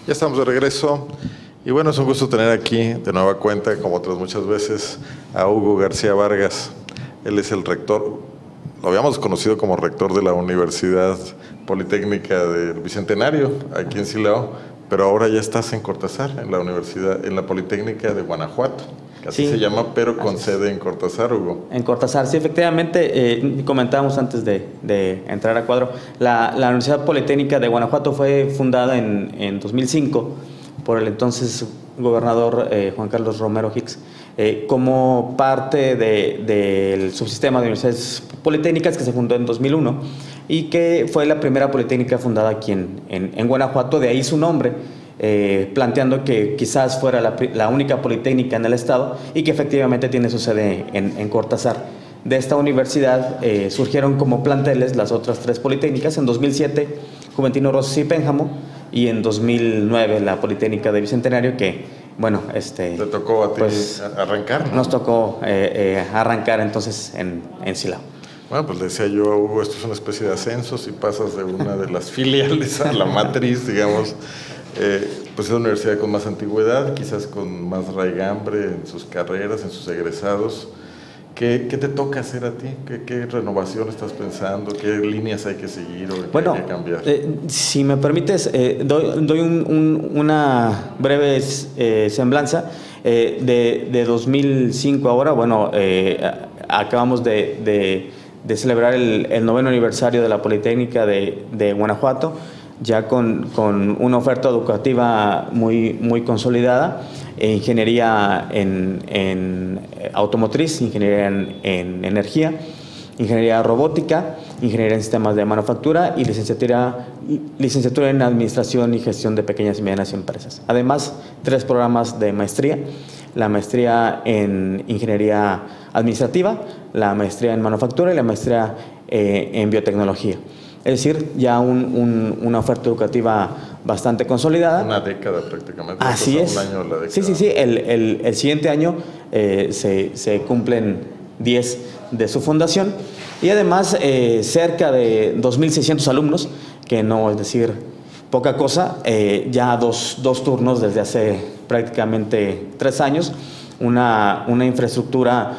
Ya estamos de regreso y bueno, es un gusto tener aquí de nueva cuenta, como otras muchas veces, a Hugo García Vargas. Él es el rector, lo habíamos conocido como rector de la Universidad Politécnica del Bicentenario, aquí en Silao, pero ahora ya estás en Cortázar, en la Universidad, en la Politécnica de Guanajuato. Así se llama, pero con sede en Cortázar, Hugo. En Cortázar, sí, efectivamente, comentábamos antes de entrar a cuadro, la Universidad Politécnica de Guanajuato fue fundada en 2005 por el entonces gobernador Juan Carlos Romero Hicks, como parte del subsistema de universidades politécnicas que se fundó en 2001 y que fue la primera politécnica fundada aquí en Guanajuato, de ahí su nombre. Planteando que quizás fuera la única politécnica en el estado y que efectivamente tiene su sede en Cortázar. De esta universidad surgieron como planteles las otras tres politécnicas: en 2007 Juventino Rosas y Pénjamo, y en 2009 la Politécnica de Bicentenario, que bueno, te tocó a ti pues, arrancar, ¿no? Nos tocó arrancar entonces en Silao. Bueno, pues le decía yo a Hugo, esto es una especie de ascenso, si pasas de una de las filiales a la matriz, digamos. Pues es la universidad con más antigüedad, quizás con más raigambre en sus carreras, en sus egresados. ¿Qué te toca hacer a ti? ¿Qué renovación estás pensando? ¿Qué líneas hay que seguir o qué hay que cambiar? Si me permites, doy una breve semblanza. De 2005 ahora, bueno, acabamos de celebrar el 9º aniversario de la Politécnica de Guanajuato, ya con una oferta educativa muy consolidada, ingeniería en automotriz, ingeniería en energía, ingeniería robótica, ingeniería en sistemas de manufactura y licenciatura en administración y gestión de pequeñas y medianas empresas. Además, 3 programas de maestría: la maestría en ingeniería administrativa, la maestría en manufactura y la maestría en biotecnología. Es decir, ya una oferta educativa bastante consolidada. Una década prácticamente. Así es. Un año la década. Sí. El siguiente año se cumplen 10 de su fundación y además cerca de 2.600 alumnos, que no es decir poca cosa, ya dos turnos desde hace prácticamente 3 años. Una infraestructura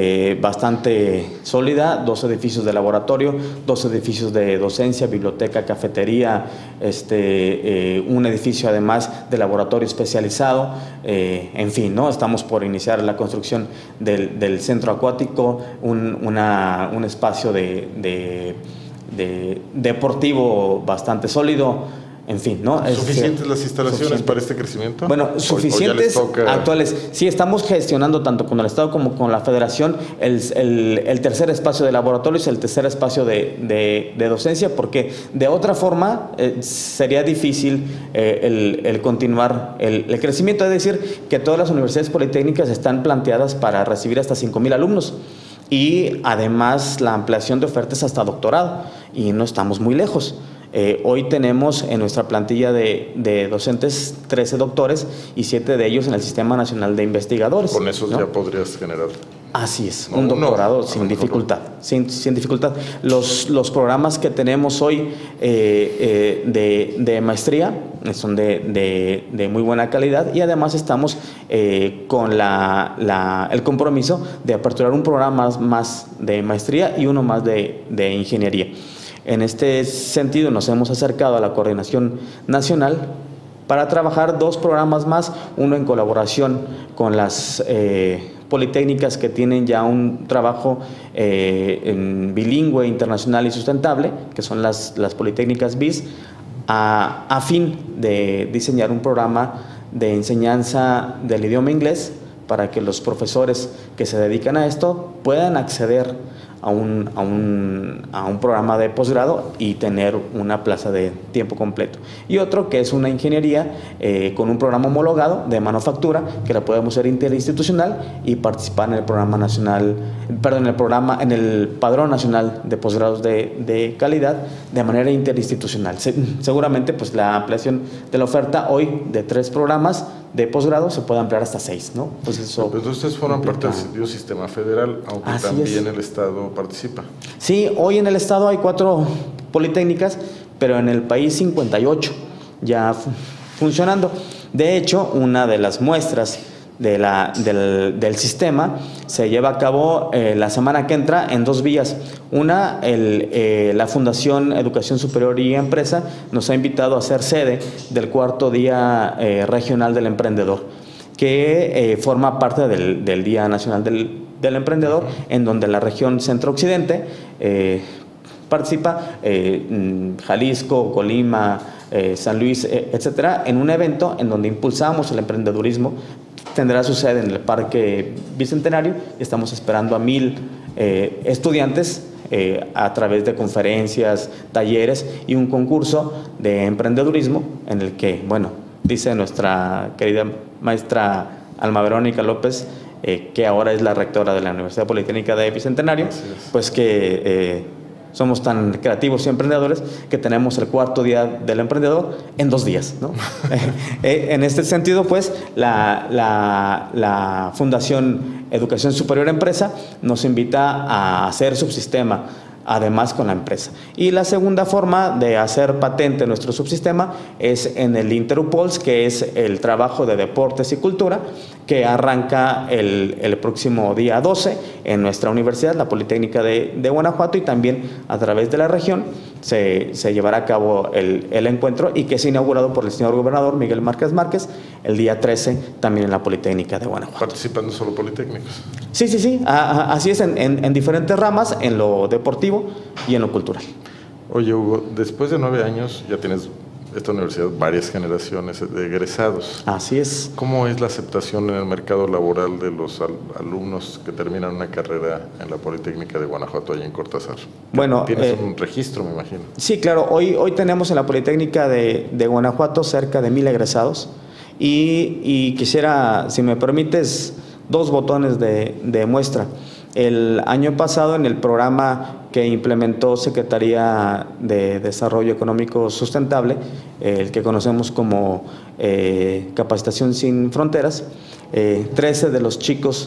bastante sólida, 2 edificios de laboratorio, 2 edificios de docencia, biblioteca, cafetería, un edificio además de laboratorio especializado, en fin, ¿no? Estamos por iniciar la construcción del centro acuático, un espacio deportivo bastante sólido. En fin, ¿no? ¿Suficientes las instalaciones para este crecimiento? Bueno, suficientes, actuales. Sí, estamos gestionando tanto con el Estado como con la Federación el tercer espacio de laboratorios, el tercer espacio de docencia, porque de otra forma sería difícil el continuar el crecimiento. Es decir, que todas las universidades politécnicas están planteadas para recibir hasta 5,000 alumnos. Y además la ampliación de ofertas hasta doctorado, y no estamos muy lejos. Hoy tenemos en nuestra plantilla de docentes 13 doctores y 7 de ellos en el Sistema Nacional de Investigadores. Con eso, ¿no?, ya podrías generar. Así es, un doctorado sin dificultad. Sin dificultad. Los programas que tenemos hoy de maestría son de muy buena calidad, y además estamos con el compromiso de aperturar un programa más de maestría y uno más de ingeniería. En este sentido nos hemos acercado a la Coordinación Nacional para trabajar 2 programas más, uno en colaboración con las politécnicas que tienen ya un trabajo en bilingüe, internacional y sustentable, que son las politécnicas BIS, a fin de diseñar un programa de enseñanza del idioma inglés para que los profesores que se dedican a esto puedan acceder a un programa de posgrado y tener una plaza de tiempo completo. Y otro que es una ingeniería con un programa homologado de manufactura, que la podemos hacer interinstitucional y participar en el programa nacional, en el Padrón Nacional de Posgrados de Calidad de manera interinstitucional. Seguramente pues la ampliación de la oferta hoy de 3 programas de posgrado se puede ampliar hasta 6, ¿no? Pues eso. Pero ustedes forman parte del sistema federal, aunque así también el Estado participa. Sí, hoy en el Estado hay 4 politécnicas, pero en el país 58 ya funcionando. De hecho, una de las muestras del sistema se lleva a cabo la semana que entra en 2 vías. Una, la Fundación Educación Superior y Empresa nos ha invitado a ser sede del 4º Día Regional del Emprendedor, que forma parte del Día Nacional del Emprendedor, en donde la región centro-occidente participa, Jalisco, Colima, San Luis, etcétera, en un evento en donde impulsamos el emprendedurismo. Tendrá su sede en el Parque Bicentenario y estamos esperando a 1,000 estudiantes a través de conferencias, talleres y un concurso de emprendedurismo en el que, bueno, dice nuestra querida maestra Alma Verónica López, que ahora es la rectora de la Universidad Politécnica de Bicentenario, pues que somos tan creativos y emprendedores que tenemos el 4º Día del Emprendedor en 2 días, ¿no? En este sentido, pues, la Fundación Educación Superior Empresa nos invita a hacer subsistema, además con la empresa. Y la segunda forma de hacer patente nuestro subsistema es en el Interupols, que es el trabajo de deportes y cultura, que arranca el próximo día 12 en nuestra universidad, la Politécnica de Guanajuato, y también a través de la región se llevará a cabo el encuentro, y que es inaugurado por el señor gobernador Miguel Márquez Márquez el día 13 también en la Politécnica de Guanajuato. ¿Participando solo politécnicos? Sí, así es, en diferentes ramas, en lo deportivo y en lo cultural. Oye, Hugo, después de 9 años ya tienes esta universidad varias generaciones de egresados. Así es. ¿Cómo es la aceptación en el mercado laboral de los alumnos que terminan una carrera en la Politécnica de Guanajuato, allá en Cortázar? Bueno, tienes un registro, me imagino. Sí, claro. Hoy tenemos en la Politécnica de Guanajuato cerca de 1,000 egresados, y quisiera, si me permites, 2 botones de muestra. El año pasado, en el programa que implementó Secretaría de Desarrollo Económico Sustentable, el que conocemos como Capacitación Sin Fronteras, 13 de los chicos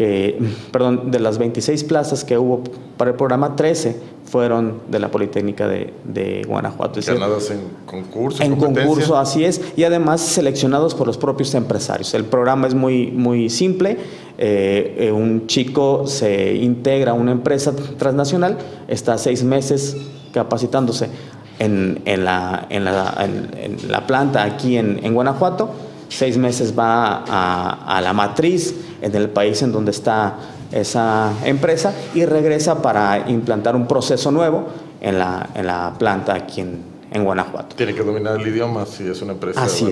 de las 26 plazas que hubo para el programa, 13 fueron de la Politécnica de Guanajuato. Ganadas en concurso. En concurso, así es, y además seleccionados por los propios empresarios. El programa es muy simple. Un chico se integra a una empresa transnacional, está 6 meses capacitándose en la planta aquí en Guanajuato, 6 meses va a la matriz en el país en donde está esa empresa y regresa para implantar un proceso nuevo en la planta aquí en Guanajuato. Tiene que dominar el idioma si es una empresa. Así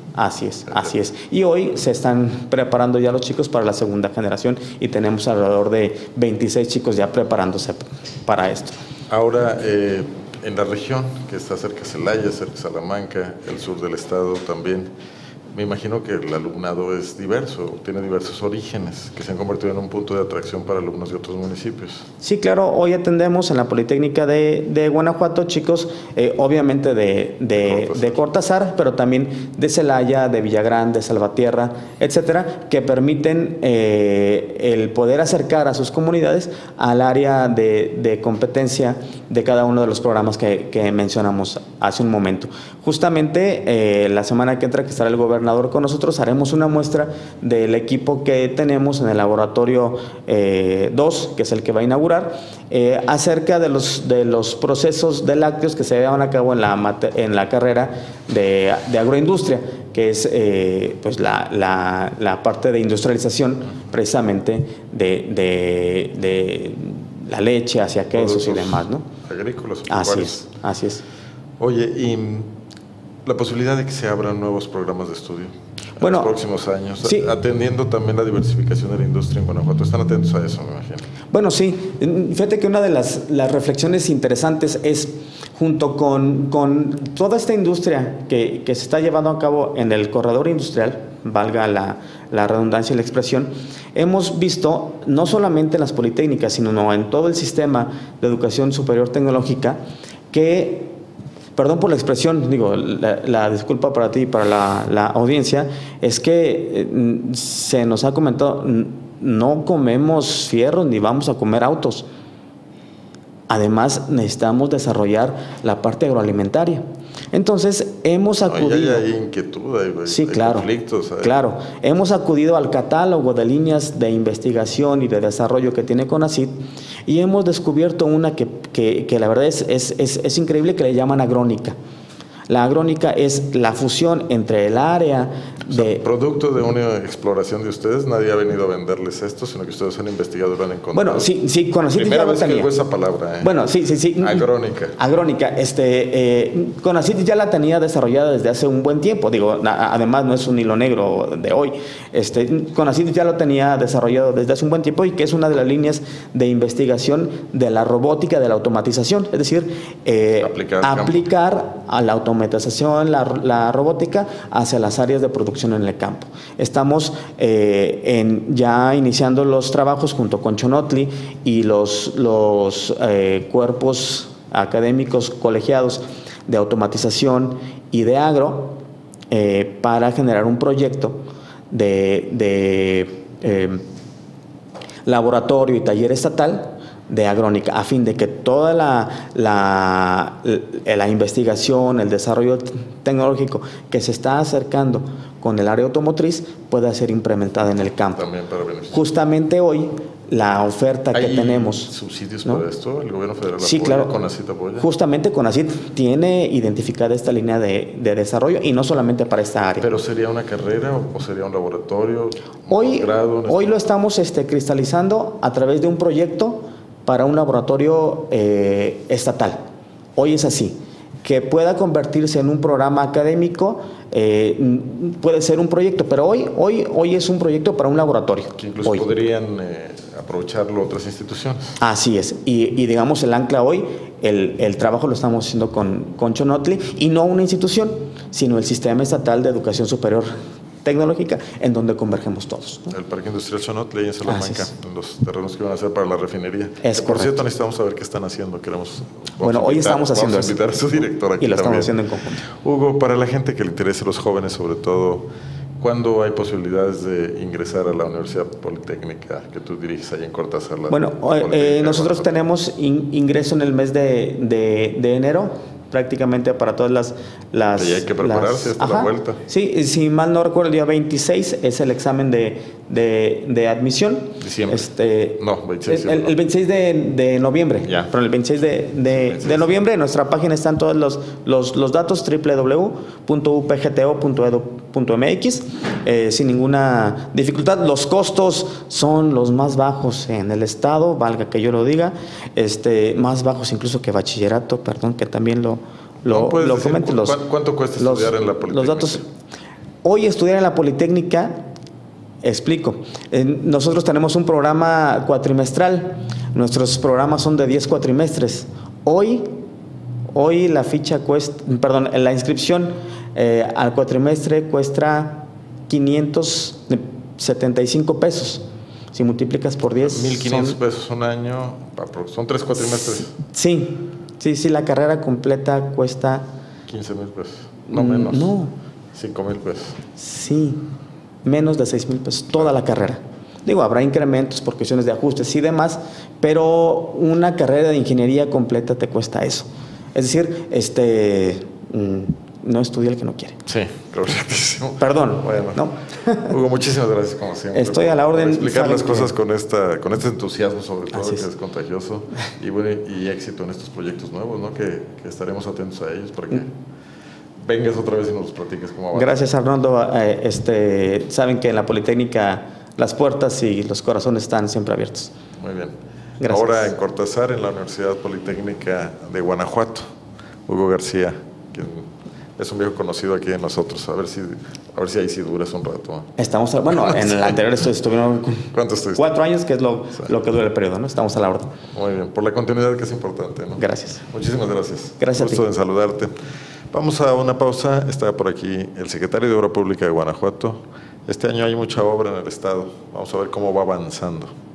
es. Y hoy se están preparando ya los chicos para la segunda generación y tenemos alrededor de 26 chicos ya preparándose para esto. Ahora, en la región, que está cerca de Celaya, cerca de Salamanca, el sur del estado también, me imagino que el alumnado es diverso, tiene diversos orígenes que se han convertido en un punto de atracción para alumnos de otros municipios. Sí, claro, hoy atendemos en la Politécnica de Guanajuato chicos obviamente de Cortázar, pero también de Celaya, de Villagrán, de Salvatierra, etcétera, que permiten el poder acercar a sus comunidades al área de competencia de cada uno de los programas que mencionamos hace un momento. Justamente la semana que entra, que estará el gobernador con nosotros, haremos una muestra del equipo que tenemos en el laboratorio 2, que es el que va a inaugurar, acerca de los procesos de lácteos que se llevan a cabo en la carrera de agroindustria, que es pues la parte de industrialización precisamente de la leche hacia quesos y demás, ¿no? Agrícolas. Así es. Oye, y la posibilidad de que se abran nuevos programas de estudio en los próximos años, sí, atendiendo también la diversificación de la industria en Guanajuato. ¿Están atentos a eso, me imagino? Bueno, sí. Fíjate que una de las reflexiones interesantes es, junto con toda esta industria que se está llevando a cabo en el corredor industrial, valga la redundancia y la expresión, hemos visto, no solamente en las politécnicas, sino en todo el sistema de educación superior tecnológica, que, perdón por la expresión, digo, la disculpa para ti y para la audiencia, es que se nos ha comentado, no comemos fierros ni vamos a comer autos. Además, necesitamos desarrollar la parte agroalimentaria. Entonces, hemos acudido... Hay inquietud, sí, hay claro, conflictos. Claro, hemos acudido al catálogo de líneas de investigación y de desarrollo que tiene CONACYT y hemos descubierto una que la verdad es increíble, que le llaman agrónica. La agrónica es la fusión entre el área de... Producto de una exploración de ustedes, nadie ha venido a venderles esto, sino que ustedes han investigado y lo han encontrado. Bueno, sí, CONACYT Primera ya lo vez tenía. que oigo esa palabra. Bueno, sí. Agrónica. Agrónica. CONACYT ya la tenía desarrollada desde hace un buen tiempo. Digo, además no es un hilo negro de hoy. CONACYT ya lo tenía desarrollado desde hace un buen tiempo y que es una de las líneas de investigación de la robótica, de la automatización. Es decir, aplicar a la automatización, la robótica hacia las áreas de producción en el campo. Estamos ya iniciando los trabajos junto con Xonotli y los cuerpos académicos colegiados de automatización y de agro para generar un proyecto de laboratorio y taller estatal de agrónica, a fin de que toda la investigación, el desarrollo tecnológico que se está acercando con el área automotriz pueda ser implementada en el campo. También para beneficiar. Justamente hoy, la oferta que tenemos... ¿Hay subsidios para esto? ¿El gobierno federal sí, apoya? Claro. ¿CONACYT apoya? Justamente CONACYT tiene identificada esta línea de desarrollo y no solamente para esta área. ¿Pero sería una carrera o sería un laboratorio? Hoy lo estamos cristalizando a través de un proyecto para un laboratorio estatal. Hoy es así. Que pueda convertirse en un programa académico, puede ser un proyecto, pero hoy es un proyecto para un laboratorio. Que incluso podrían aprovecharlo otras instituciones. Así es. Y digamos, el ancla hoy, el trabajo lo estamos haciendo con Xonotli, y no una institución, sino el Sistema Estatal de Educación Superior Tecnológica, en donde convergemos todos, ¿no? El Parque Industrial Xonotli en Salamanca, en los terrenos que van a hacer para la refinería. Por cierto, necesitamos saber qué están haciendo. Hoy estamos haciendo eso. Vamos a invitar a su director aquí. Y lo también. estamos haciendo en conjunto. Hugo, para la gente que le interese, los jóvenes sobre todo, ¿cuándo hay posibilidades de ingresar a la Universidad Politécnica que tú diriges allá en Cortázar? Bueno, nosotros tenemos ingreso en el mes de enero, prácticamente para todas las... Y hay que prepararse hasta la vuelta. Sí, si mal no recuerdo, el día 26 es el examen de admisión. Diciembre. 26. El 26 de noviembre. Ya. Pero el 26 de noviembre en nuestra página están todos los datos, www.upgto.edu.mx, sin ninguna dificultad. Los costos son los más bajos en el estado, valga que yo lo diga, más bajos incluso que bachillerato, perdón, que también lo comenten. ¿Cuánto cuesta estudiar en la Politécnica? Los datos. Hoy estudiar en la Politécnica, explico. Nosotros tenemos un programa cuatrimestral. Nuestros programas son de 10 cuatrimestres. Hoy la ficha cuesta, la inscripción al cuatrimestre cuesta 575 pesos. Si multiplicas por 10... 1,500 pesos un año, son 3 cuatrimestres. Sí, la carrera completa cuesta... 15,000 pesos, no menos. No. 5,000 pesos. Sí, menos de 6,000 pesos, toda la carrera. Digo, habrá incrementos por cuestiones de ajustes y demás, pero una carrera de ingeniería completa te cuesta eso. Es decir, no estudia el que no quiere. Sí, correctísimo. Perdón. Bueno, ¿no? Hugo, muchísimas gracias como siempre. Estoy a la orden. Por explicar las cosas con este entusiasmo, sobre todo, que es contagioso, y éxito en estos proyectos nuevos, ¿no? Que estaremos atentos a ellos para que vengas otra vez y nos los platiques cómo va. Gracias, Arnoldo. Saben que en la Politécnica las puertas y los corazones están siempre abiertos. Muy bien. Gracias. Ahora en Cortázar, en la Universidad Politécnica de Guanajuato, Hugo García, quien es un viejo conocido aquí de nosotros. A ver si ahí sí duras un rato. En el anterior estuvieron... ¿Cuánto estuviste? 4 años, que es lo que dura el periodo, ¿no? Estamos a la orden. Muy bien, por la continuidad que es importante, ¿no? Gracias. Muchísimas gracias. Gracias. Gusto en saludarte. Vamos a una pausa. Está por aquí el secretario de Obra Pública de Guanajuato. Este año hay mucha obra en el estado. Vamos a ver cómo va avanzando.